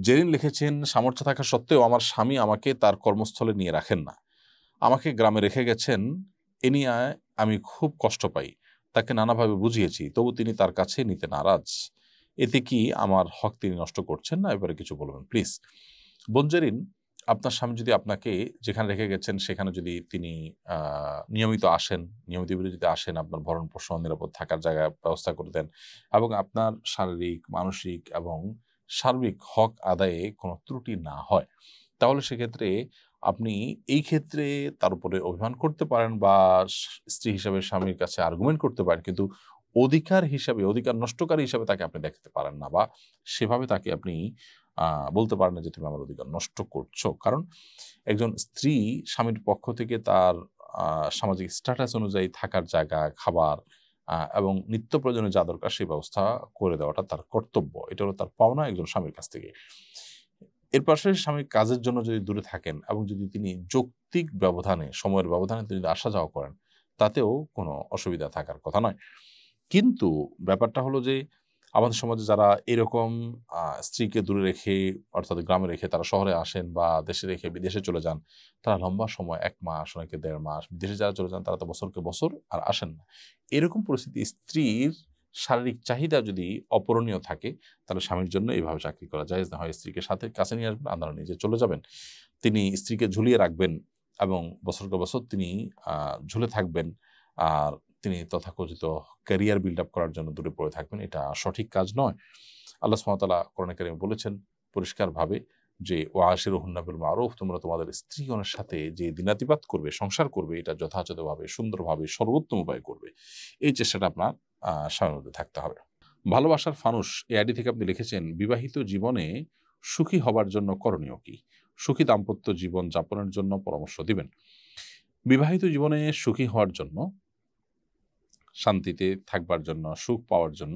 জেরিন লিখেছেন, সামর্থ্য থাকা সত্ত্বেও আমার স্বামী আমাকে তার কর্মস্থলে নিয়ে রাখেন না। আমাকে গ্রামে রেখে গেছেন। এ নিয়ে আমি খুব কষ্ট পাই। তাকে নানাভাবে বুঝিয়েছি, তবু তিনি তার কাছে নিতে নারাজ। এতে কি আমার হক তিনি নষ্ট করছেন না? এবারে কিছু বলবেন প্লিজ। বোন জেরিন, আপনার স্বামী যদি আপনাকে যেখানে রেখে গেছেন সেখানে যদি তিনি নিয়মিত আসেন, নিয়মিত বিরতিতে আসেন, আপনার ভরণ-পোষণ, নিরাপদ থাকার জায়গা ব্যবস্থা করে দেন এবং আপনার শারীরিক, মানসিক এবং সার্বিক হক আদায়ে কোনো ত্রুটি না হয়, তাহলে সেক্ষেত্রে আপনি এই ক্ষেত্রে তার উপরে অভিমান করতে পারেন বা স্ত্রী হিসাবে স্বামীর কাছে আর্গুমেন্ট করতে পারেন। কিন্তু অধিকার হিসাবে, অধিকার নষ্টকারী হিসাবে তাকে আপনি দেখতে পারেন না বা সেভাবে তাকে আপনি আ বলতে পারেন না যে, "তুমি আমার অধিকার নষ্ট করছো।" কারণ একজন স্ত্রী স্বামীর পক্ষ থেকে তার আ সামাজিক স্ট্যাটাস অনুযায়ী থাকার জায়গা, খাবার এবং নিত্য প্রয়োজনীয় যা দরকার সেই ব্যবস্থা করে দেওয়াটা তার কর্তব্য। এটা হলো তার পাওনা একজন স্বামীর কাছ থেকে। এর পাশাপাশি স্বামী কাজের জন্য যদি দূরে থাকেন এবং যদি তিনি যৌক্তিক ব্যবধানে, সময়ের ব্যবধানে তিনি যদি আসা যাওয়া করেন, তাতেও কোনো অসুবিধা থাকার কথা নয়। কিন্তু ব্যাপারটা হলো যে, আমাদের সমাজে যারা এরকম স্ত্রীকে দূরে রেখে অর্থাৎ গ্রামে রেখে তারা শহরে আসেন বা দেশে রেখে বিদেশে চলে যান, তারা লম্বা সময় ১ মাস, অনেকে ১.৫ মাস, বিদেশে যারা চলে যান তারা তো বছরকে বছর আর আসেন না। এরকম পরিস্থিতি স্ত্রীর শারীরিক চাহিদা যদি অপূরণীয় থাকে, তাহলে স্বামীর জন্য এভাবে চাকরি করা জায়েজ না। হয় স্ত্রীকে সাথে কাছে নিয়ে আসবেন, আনারা নিজে চলে যাবেন। তিনি স্ত্রীকে ঝুলিয়ে রাখবেন এবং বছরকে বছর তিনি আ ঝুলে থাকবেন। আর তিনি তথাকথিত ক্যারিয়ার বিল্ড আপ করার জন্য দূরে পড়ে থাকবেন। এটা সঠিক কাজ নয়। আল্লাহ সুবহানাহু ওয়া তাআলা কোরআনে কারিমে বলেছেন পরিষ্কারভাবে যে, "ওয়াশিরুহুন্না বিল মারুফ" তোমরা তোমাদের স্ত্রীগণের সাথে যে দিনাতিপাত করবে, সংসার করবে এটা যথাযথভাবে, সুন্দরভাবে, সর্বোত্তম উপায়ে করবে। এই চেষ্টাটা আপনার স্বামীর মধ্যে থাকতে হবে। ভালোবাসার ফানুস এই আইডি থেকে আপনি লিখেছেন, "বিবাহিত জীবনে সুখী হবার জন্য করণীয় কি? সুখী দাম্পত্য জীবন যাপনের জন্য পরামর্শ দিবেন।" বিবাহিত জীবনে সুখী হওয়ার জন্য, শান্তিতে থাকবার জন্য, সুখ পাওয়ার জন্য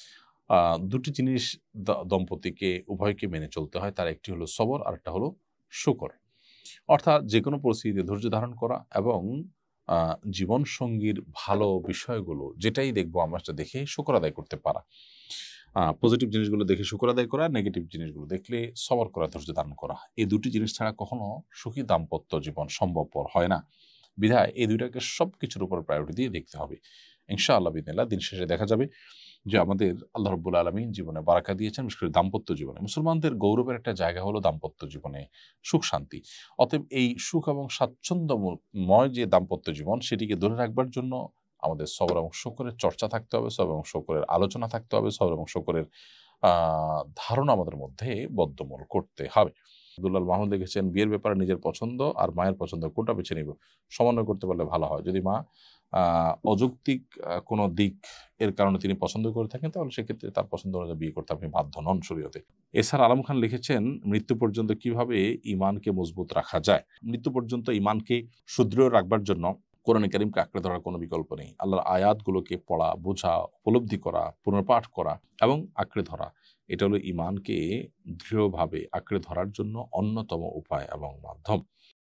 ২ টি জিনিস দম্পতিকে উভয়কে মেনে চলতে হয়। তার একটি হলো সবর, আরেকটা হলো শুকর। অর্থাৎ যেকোনো পরিস্থিতিতে ধৈর্য ধারণ করা এবং আ জীবনসঙ্গীর ভালো বিষয়গুলো যেটাই দেখবো আমরা সেটা দেখে শুকর আদায় করতে পারা। পজিটিভ জিনিসগুলো দেখে শুকর আদায় করা, নেগেটিভ জিনিসগুলো দেখলে সবর করা, ধৈর্য ধারণ করা। এই ২ টি জিনিস ছাড়া কখনো সুখী দাম্পত্য জীবন সম্ভবপর হয় না। বিধায় এই ২ টাকে সবকিছুর উপর প্রায়োরিটি দিয়ে দেখতে হবে। ইনশাআল্লাহ বিইذনিল্লাহ দিন শেষে দেখা যাবে যে আমাদের আল্লাহ রাব্বুল আলামিন জীবনে বারাকা দিয়েছেন, বিশেষ করে দাম্পত্য জীবনে। মুসলমানদের গৌরবের একটা জায়গা হলো দাম্পত্য জীবনে সুখ শান্তি। অতএব এই সুখ এবং স্বাচ্ছন্দ্যময় যে দাম্পত্য জীবন সেটিকে ধরে রাখবার জন্য আমাদের সবর এবং শুকরের চর্চা থাকতে হবে, সবর এবং শুকরের আলোচনা থাকতে হবে, সবর এবং শুকরের আ ধারণা আমাদের মধ্যে বদ্ধমূল করতে হবে। আব্দুল্লাহ মাহমুদ লিখেছেন, "বিয়ের ব্যাপারে নিজের পছন্দ আর মায়ের পছন্দ কোনটা বেছে নিব? সমন্বয় করতে পারলে ভালো হয়। যদি মা আ অযৌক্তিক কোনো দিক এর কারণে তিনি পছন্দ করে থাকেন তাহলে সেক্ষেত্রে তার পছন্দ অনুযায়ী বিয়ে করতে আপনি বাধ্য নন শরীয়তে।" এছাড়া আলম খান লিখেছেন, "মৃত্যু পর্যন্ত কিভাবে ঈমানকে মজবুত রাখা যায়? মৃত্যু পর্যন্ত ঈমানকে সুদৃঢ় রাখবার জন্য কোরআনে কারিমকে আঁকড়ে ধরার কোনো বিকল্প নেই। আল্লাহর আয়াতগুলোকে পড়া, বোঝা, উপলব্ধি করা, পুনর্পাঠ করা এবং আঁকড়ে ধরা। এটা হলো ঈমানকে দৃঢ়ভাবে আঁকড়ে ধরার জন্য অন্যতম উপায় এবং মাধ্যম।"